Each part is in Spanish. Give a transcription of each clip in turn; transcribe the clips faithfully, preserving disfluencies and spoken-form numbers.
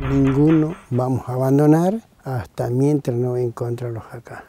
ninguno vamos a abandonar hasta mientras no encontrarlos acá.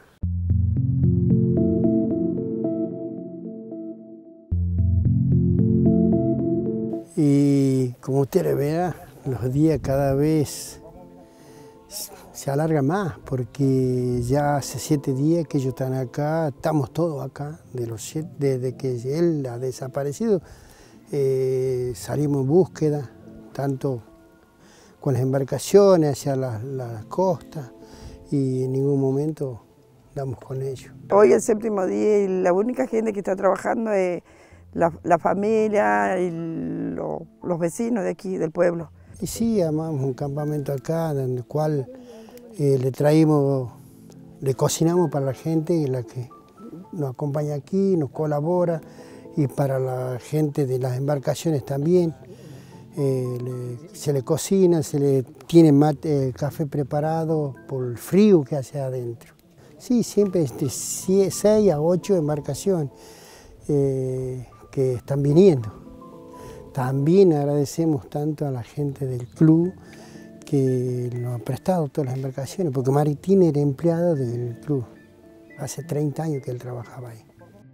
Y como ustedes verán, los días cada vez se alargan más, porque ya hace siete días que ellos están acá, estamos todos acá, de los siete, desde que él ha desaparecido, eh, salimos en búsqueda, tanto con las embarcaciones hacia las la costas, y en ningún momento damos con ellos. Hoy es el séptimo día y la única gente que está trabajando es la, la familia y lo, los vecinos de aquí, del pueblo. Y sí, armamos un campamento acá, en el cual eh, le traímos, le cocinamos para la gente la que nos acompaña aquí, nos colabora, y para la gente de las embarcaciones también. Eh, le, se le cocina, se le tiene mate, el café preparado por el frío que hace adentro. Sí, siempre de seis a ocho embarcaciones eh, que están viniendo. También agradecemos tanto a la gente del club que nos ha prestado todas las embarcaciones, porque Maritín era empleado del club. Hace treinta años que él trabajaba ahí.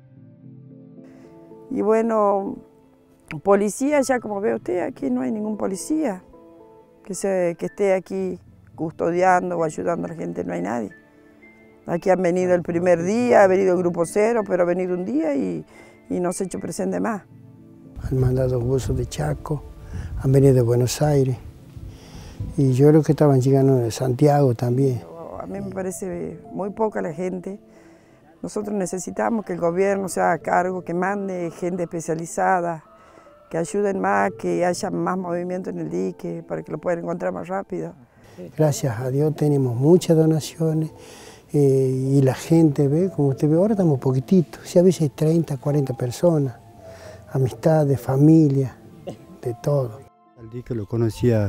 Y bueno, policía, ya como ve usted, aquí no hay ningún policía que, se, que esté aquí custodiando o ayudando a la gente, no hay nadie. Aquí han venido el primer día, ha venido el grupo cero, pero ha venido un día y, y no se ha hecho presente más. Han mandado buzos de Chaco, han venido de Buenos Aires, y yo creo que estaban llegando de Santiago también. A mí me parece muy poca la gente. Nosotros necesitamos que el gobierno se haga cargo, que mande gente especializada, que ayuden más, que haya más movimiento en el dique para que lo puedan encontrar más rápido. Gracias a Dios tenemos muchas donaciones eh, y la gente ve, como usted ve, ahora estamos poquititos, si a veces hay treinta, cuarenta personas, amistades, familia, de todo. Al dique lo conocía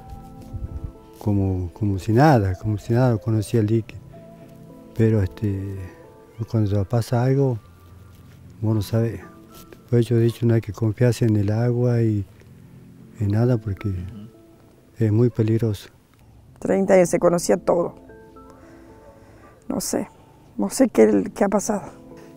como, como si nada, como si nada lo conocía el dique, pero este... cuando pasa algo, vos no sabés. Pues yo he dicho, no hay que confiarse en el agua y en nada porque es muy peligroso. treinta años, se conocía todo. No sé, no sé qué, qué ha pasado.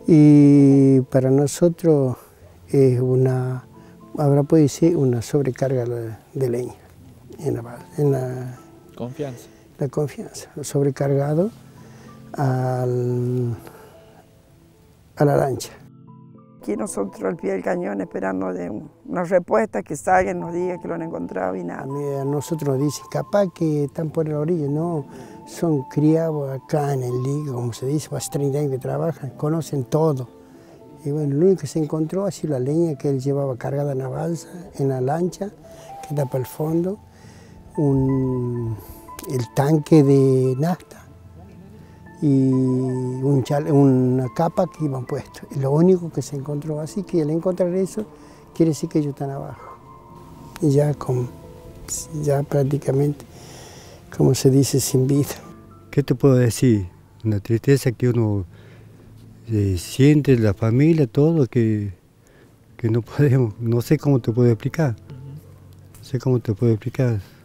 Y para nosotros es una, ahora puede ser una sobrecarga de leña en la, en la confianza. La confianza, sobrecargado al... a la lancha. Aquí nosotros al pie del cañón esperando de una respuesta, que salgan, nos digan que lo han encontrado y nada. A, mí, a nosotros nos dicen, capaz que están por la orilla, no, son criados acá en el dique, como se dice, hace treinta años que trabajan, conocen todo. Y bueno, lo único que se encontró ha sido la leña que él llevaba cargada en la balsa, en la lancha, que tapa el fondo, un, el tanque de nafta, y un chale, una capa que iban puestos. Es lo único que se encontró, así que al encontrar eso, quiere decir que ellos están abajo. Y ya, con, ya prácticamente, como se dice, sin vida. ¿Qué te puedo decir? Una tristeza que uno eh, siente, la familia, todo, que, que no podemos, no sé cómo te puedo explicar. No sé cómo te puedo explicar.